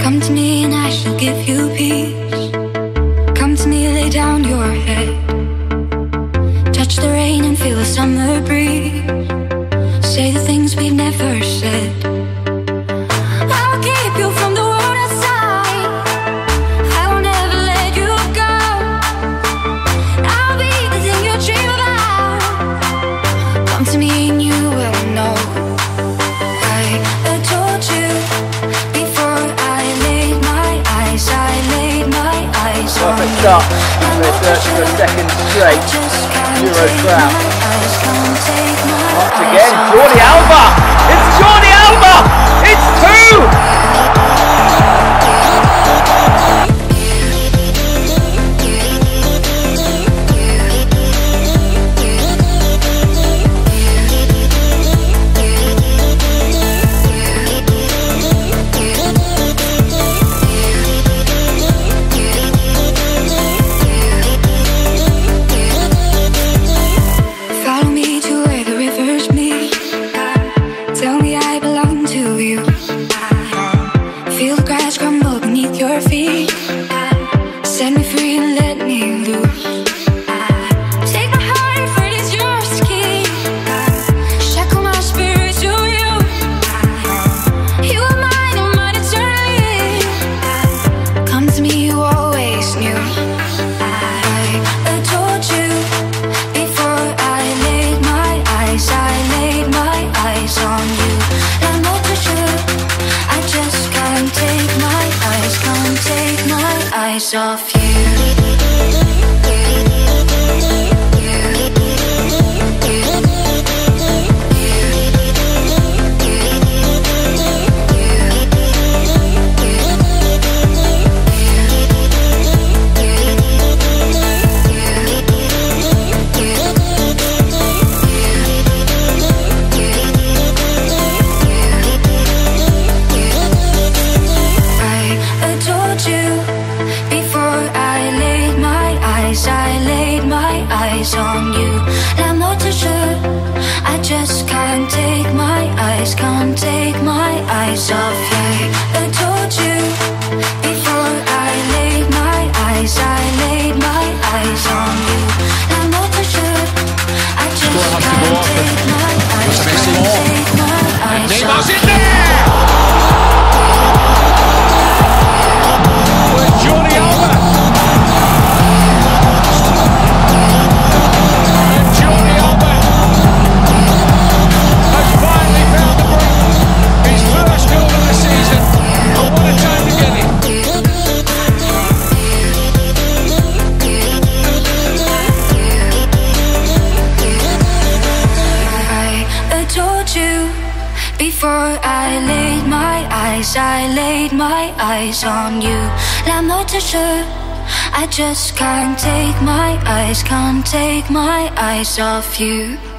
Come to me and I shall give you peace. Come to me, lay down your head. Touch the rain and feel the summer breeze. Say the things we've never said. I'll keep you from the world outside. I will never let you go. I'll be the thing you dream about. Come to me and you will know. I told you before I laid my eyes. I laid my eyes on you. Perfect start. We're searching for a second straight Euro crown. Once again, Jordi Alba! It's Jordi Alba! It's two! Feel the grass crumble beneath your feet. Set me free and let me loose. Take my heart and fret is your skin. Shackle my spirit to you. You are mine and mine eternally. Come to me, you always knew. I told you before I laid my eyes. I laid my eyes on you. I'm not too sure. I just can't take my eyes off you. I laid my eyes on you. I'm not too sure. I just can't take my eyes off you. I told you before I laid my eyes. I laid my eyes on you. I'm not too sure. I just can't take my eyes off you. Jordi Alba. Before I laid my eyes, I laid my eyes on you. I'm not too sure. I just can't take my eyes off you.